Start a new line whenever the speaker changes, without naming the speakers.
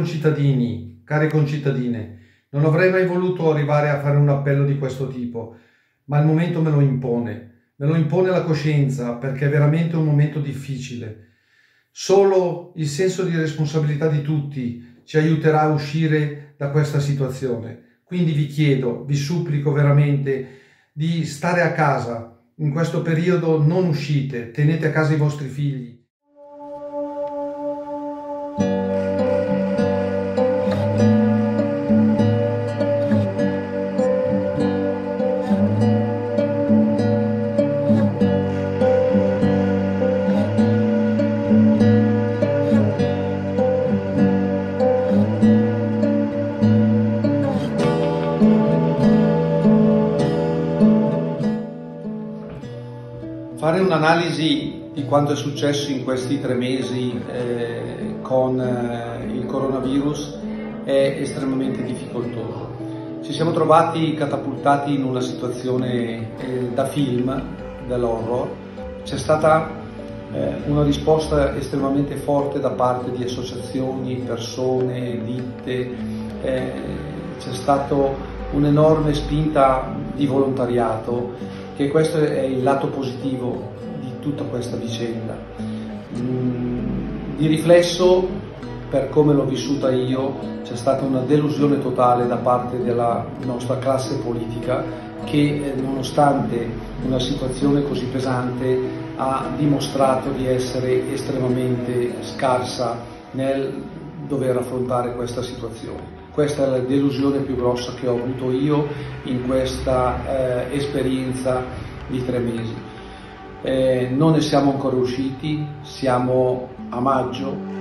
concittadini, care concittadine, non avrei mai voluto arrivare a fare un appello di questo tipo, ma il momento me lo impone la coscienza, perché è veramente un momento difficile. Solo il senso di responsabilità di tutti ci aiuterà a uscire da questa situazione. Quindi vi chiedo, vi supplico veramente di stare a casa. In questo periodo non uscite, tenete a casa i vostri figli. Fare un'analisi di quanto è successo in questi 3 mesi con il coronavirus è estremamente difficoltoso. Ci siamo trovati catapultati in una situazione da film, dell'horror. C'è stata una risposta estremamente forte da parte di associazioni, persone, ditte, c'è stata un'enorme spinta di volontariato, che questo è il lato positivo di tutta questa vicenda. Di riflesso, per come l'ho vissuta io, c'è stata una delusione totale da parte della nostra classe politica che, nonostante una situazione così pesante, ha dimostrato di essere estremamente scarsa nel dover affrontare questa situazione. Questa è la delusione più grossa che ho avuto io in questa esperienza di 3 mesi. Non ne siamo ancora usciti, siamo a maggio,